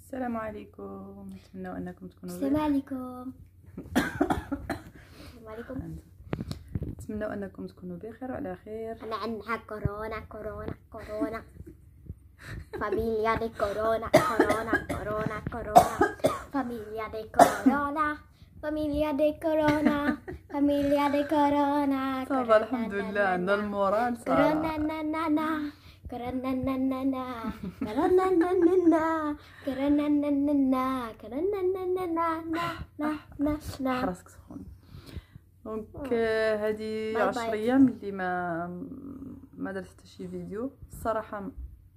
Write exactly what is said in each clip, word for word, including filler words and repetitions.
السلام عليكم، نتمنى انكم تكونوا السلام بخير. عليكم. السلام عليكم. نتمنى انكم تكونوا بخير وعلى خير. انا عندها كورونا كورونا كورونا فاميليا دي كورونا كورونا كورونا كورونا فاميليا دي كورونا فاميليا دي كورونا فاميليا دي كورونا. صافا الحمد لله عندنا المورال صراحه. كورونا نا نا نا كورونا نا نا نا كورونا نا نا نا كورونا نا نا نا كورونا نا نا نا نا نا نا. حراسك سخون. دونك هذه باي عشر باي. ايام اللي ما ما درت حتى شي فيديو الصراحه.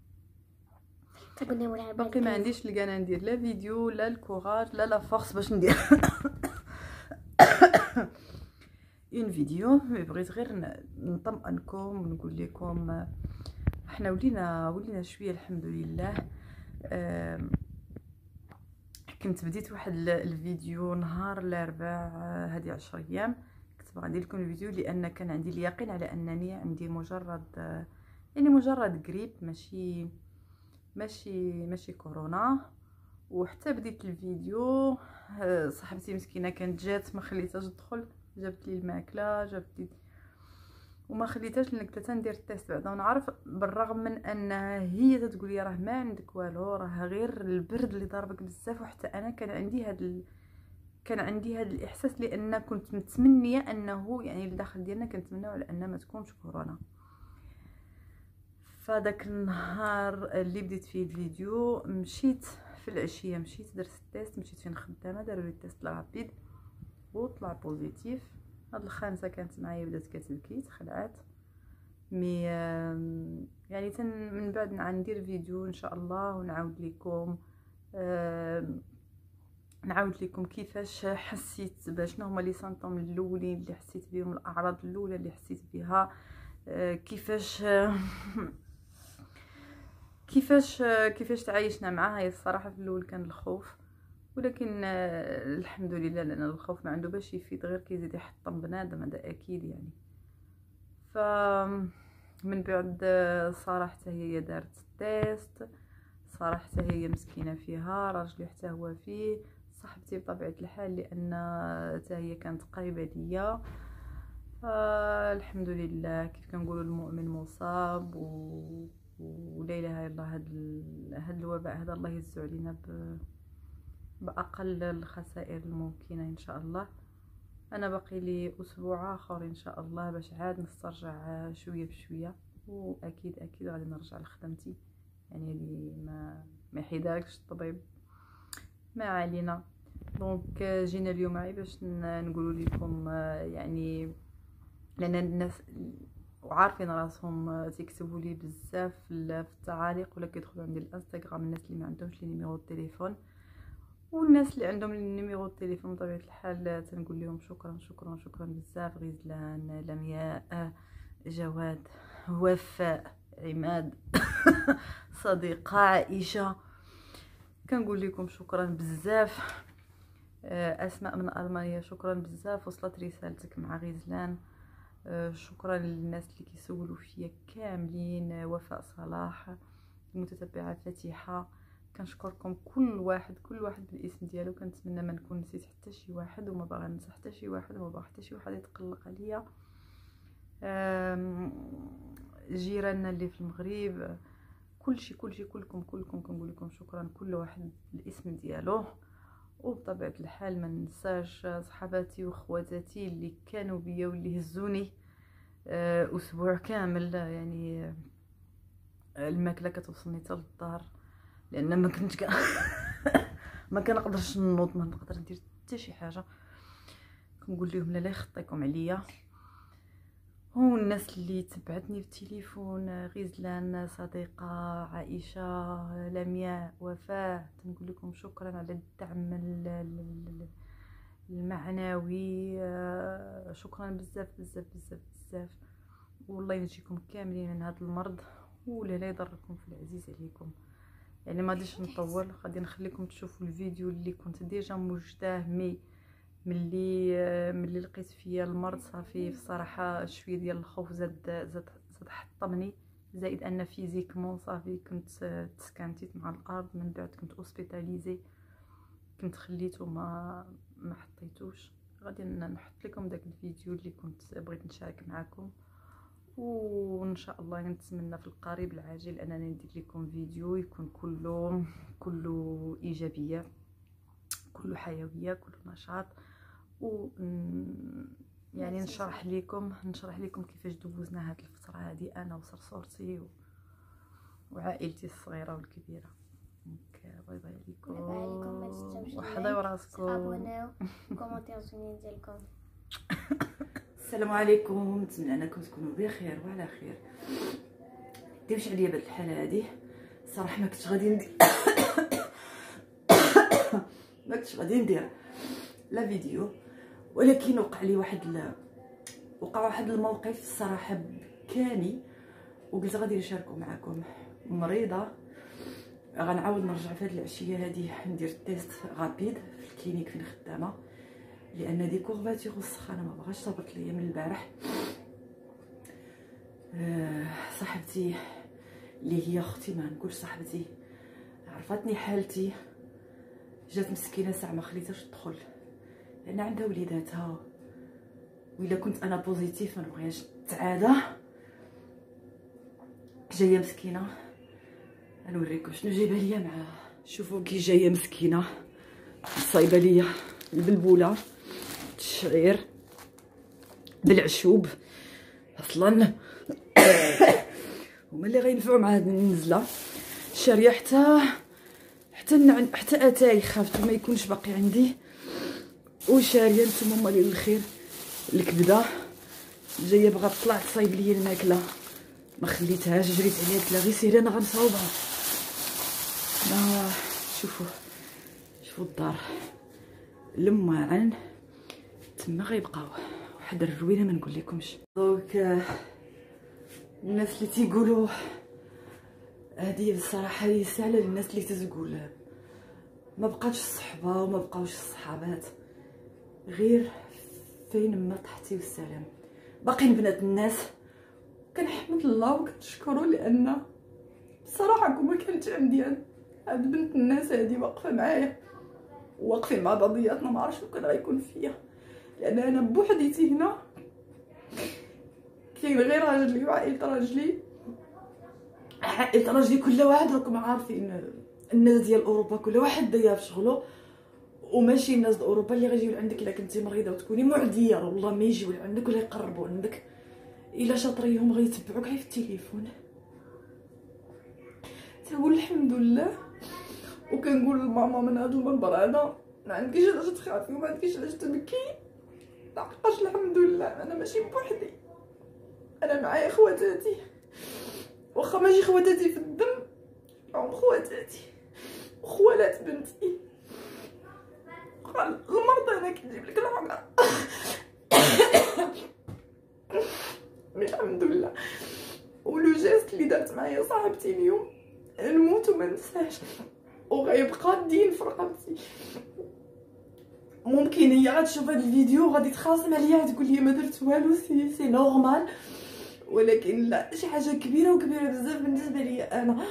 باقي ما عنديش الكانا ندير لا فيديو لا الكوراج لا لا فورس باش ندير اون فيديو. مي بغيت غير نطمئنكم ونقول لكم احنا ولينا ولينا شويه الحمد لله. كنت بديت واحد الفيديو نهار الاربعاء هذه عشر ايام، كنت باغا ندير لكم الفيديو لان كان عندي اليقين على انني عندي مجرد يعني مجرد قريب، ماشي ماشي ماشي كورونا. وحتى بديت الفيديو صاحبتي مسكينه كانت جات ما خليتهاش تدخل، جابت لي الماكله جابت لي وما خليتهاش لانك حتى ندير التيست بعدا. ونعرف بالرغم من انها هي تقول لي راه ما عندك والو، راه غير البرد اللي ضربك بزاف. وحتى انا كان عندي هذا ال... كان عندي هذا الاحساس لان كنت متمنيه انه يعني الداخل ديالنا كنتمناو على ان ما تكونش كورونا. فداك النهار اللي بديت فيه الفيديو مشيت في العشيه، مشيت درت التيست، مشيت فين خدامه داروا لي التيست رابيد وطلع بوزيتيف. هاد الخامسه كانت معايا بدات كتبكي تخلعات. مي يعني تن من بعد ندير فيديو ان شاء الله ونعاود لكم نعاود لكم كيفاش حسيت، باش هما لي سانطوم الاولين اللي حسيت بهم، الاعراض الاولى اللي حسيت بها، كيفاش كيفاش كيفاش تعايشنا معها. هي الصراحه في الاول كان الخوف، ولكن الحمد لله لان الخوف ما عنده باش يفيد، غير كيزيد يحطم بنادم، هذا اكيد يعني. ف من بعد صراحه هي دارت التيست، صراحه هي مسكينه فيها، راجلي حتى هو فيه، صاحبتي بطبيعه الحال لان حتى هي كانت قريبه ليا. فالحمد لله كيف كنقولوا المؤمن مصاب و ولا اله الا الله. هاد ال... هاد الوباء هذا الله يهزو علينا ب... باقل الخسائر الممكنه ان شاء الله. انا باقي لي اسبوع اخر ان شاء الله باش عاد نسترجع شويه بشويه، واكيد اكيد غادي نرجع لخدمتي. يعني هذه ما ما يحيدهالكش الطبيب، ما علينا. دونك جينا اليوم معي باش نقول لكم يعني، لان الناس وعارفين راسهم تيكتبوا لي بزاف في التعاليق ولا كيدخلوا عندي الانستغرام، الناس اللي ما عندهمش لي نيميرو التليفون والناس اللي عندهم نيميرو التليفون بطبيعه الحال تنقول لهم شكرا شكرا شكرا بزاف. غزلان، لمياء، جواد، وفاء، عماد صديقه عائشه، كنقول لكم شكرا بزاف. اسماء من المانيا شكرا بزاف، وصلت رسالتك مع غزلان. شكرا للناس اللي كيسولوا فيا كاملين. وفاء صلاح، المتتبعه فاتحه، كنشكركم كل واحد كل واحد بالاسم ديالو. كنتمنى ما نكون نسيت حتى شي واحد، وما باغا ننسى حتى شي واحد، وما باغا حتى شي واحد يتقلق عليا. جيراننا اللي في المغرب، كلشي كلشي كلكم كلكم كنقول لكم شكرا كل واحد بالاسم ديالو. وبطبيعه الحال ما ننساش صحباتي وخواتاتي اللي كانوا بيا واللي هزوني اسبوع كامل. يعني الماكله كتوصلني حتى للدار لان ما كنتش ك... ما كنقدرش نوض، ما نقدر ندير حتى شي حاجه. كنقول لهم لا لا يخطيكم عليا. والناس اللي تبعتني بالتليفون، غزلان صديقه، عائشه، لمياء، وفاء، تنقول لكم شكرا على الدعم المعنوي. شكرا بزاف بزاف بزاف بزاف، والله ينجيكم كاملين من هذا المرض ولا لا يضركم في العزيز عليكم. يعني ما غاديش نطول، غادي نخليكم تشوفوا الفيديو اللي كنت ديجا موجداه. مي ملي ملي لقيت فيا المرض صافي بصراحه شويه ديال الخوف زاد زاد زاد حطمني، زائد ان فيزيكمون صافي كنت تسكانتيت مع الارض، من بعد كنت اوسبيتاليزي، كنت خليته ما ما حطيتوش. غادي نحط لكم داك الفيديو اللي كنت بغيت نشارك معكم، وان شاء الله نتمنى في القريب العاجل انني ندير لكم فيديو يكون كله كله ايجابيه، كله حيويه، كله نشاط، و يعني نشرح لكم نشرح لكم كيفاش دوزنا هاد الفتره هذه انا وصرصورتي و... وعائلتي الصغيره والكبيره. دونك باي باي عليكم، وحضروا راسكم، ابوناو كومونتير زوينين ديالكم. السلام عليكم، نتمنى انكم تكونوا بخير وعلى خير. ديمش عليا بهاد الحاله هادي صراحه، ما كنتش غادي ندير ما كنتش غادي ندير لا فيديو، ولكن وقع لي واحد ال... وقع واحد الموقف الصراحه بكاني، وقلت غادي نشاركو معكم. مريضه، غنعاود نرجع في هاد العشيه هادي ندير التيست غابيد في الكلينيك فين خدامه، لان دي كورفاتور السخانه ما بغاش تهبط ليا من البارح. أه صاحبتي اللي هي اختي، ما نقولش صاحبتي، عرفتني حالتي، جات مسكينه ساعه ما خليتهاش تدخل لان عندها وليداتها، وإلا كنت انا بوزيتيف ما نبغيهاش تعادى. جايه مسكينه، نوريكم شنو جايبه ليا معاها. شوفوا كي جايه مسكينه، صايبه ليا البلبوله، الشعير بالعشوب، اصلا هما اللي غينفعوا مع هاد النزله. شاريه حتى حتى حتى اتاي، خافت ما يكونش باقي عندي، وشاريه نتوما هما اللي الخير الكبده. جايه بغات تطلع تصايب ليا الماكله، ما خليتهاش، جريت عليها قلت لها غير سيري انا غنصاوبها. لا شوفوا شوفوا الدار لماعن تما غيبقاو واحد الروينه ما نقول لكمش. دونك الناس اللي تيقولوا هذه بصراحه هي سهله للناس اللي تتقول ما بقاتش الصحبه وما بقاوش الصحابات، غير فين ما طحتي والسلام. باقيين بنات الناس، كنحمد الله وكنشكرو، لان بصراحه كون ما كانت عندي هاد بنت الناس هادي واقفه معايا واقفين مع بعضياتنا، ما عرفتش شنو كان غيكون فيا، لان انا بوحديتي هنا، كاين غير راجلي وعائله راجلي. عائله راجلي كل واحد راكم عارفين، الناس ديال اوروبا كل واحد داير في شغله، وماشي الناس د اوروبا اللي غيجيو عندك الا كنتي مريضه وتكوني معديه، والله ما يجيو عندك ولا يقربوا عندك، الا شاطريهم غيتبعوك غير في التليفون. تقول الحمد لله، وكنقول لماما من هذا المنبر هذا ما عندكيش علاش تخافي وما عندكيش علاش تبكي، لحقاش الحمد لله انا ماشي بوحدي، انا معايا خواتاتي، واخا ماشي خواتاتي في الدم، هم خواتاتي وخوالات بنتي. المرض انا كنجيب لك العمره الحمد لله. ولو جيست اللي دارت معايا صاحبتي اليوم نموت وما ننساش، وغيبقى الدين في رقبتي. ممكن هي غتشوف هذا الفيديو غادي تخاصم عليا، تقول لي ما درت والو، سي سي نورمال، ولكن لا، شي حاجه كبيره وكبيره بزاف بالنسبه لي انا.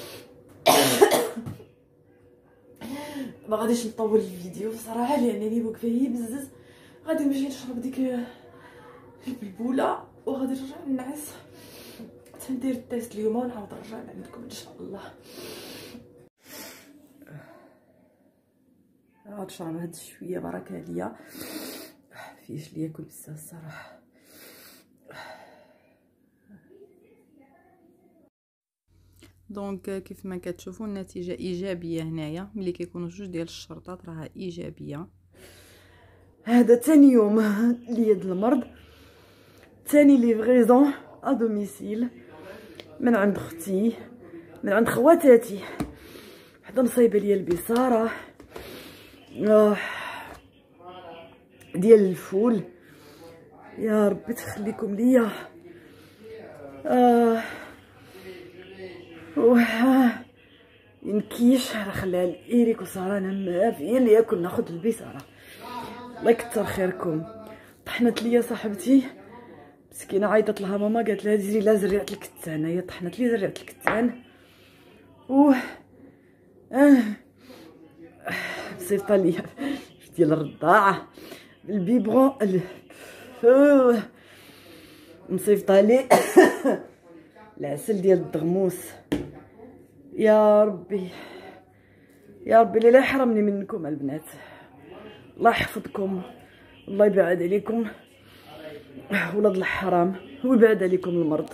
ما غاديش نطول الفيديو بصراحه، لانني واقفه هي بزز. غادي نمشي نشرب ديك البلبوله وغادي نرجع ننعس تندير التيست اليوم، ونعاود نرجع عندكم ان شاء الله. غادي نشرب هاد شويه بركه عليا، فيش ليا كل بزاف الصراحه. دونك كيف ما كتشوفوا النتيجه ايجابيه هنايا، ملي كيكونوا جوج ديال الشرطات راها ايجابيه. هذا تاني يوم ليا د المرض، تاني ليفغيزون ا دوميسيل من عند اختي، من عند خواتاتي. حدا مصايبه ليا البصاره آه ديال الفول، يا ربي تخليكم ليا. اه وها ينكيش راه خليها الايريك وصار انا ما في اللي ياكل ناخذ البصاره. الله يكثر خيركم. طحنت ليا صاحبتي مسكينه عيطت لها ماما قالت لها ديري لها زريعه الكتان. هي طحنت لي زريعه الكتان و اه مصيفطه ليا ديال الرضاعه البيبرون ال... مصيفطه لي العسل ديال الدغموس. يا ربي يا ربي لا يحرمني منكم البنات، الله يحفظكم الله يبعد عليكم ولاد الحرام ويبعد عليكم المرض.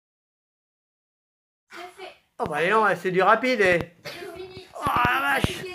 Oh bah non, c'est du rapide. Eh. Oh la vache.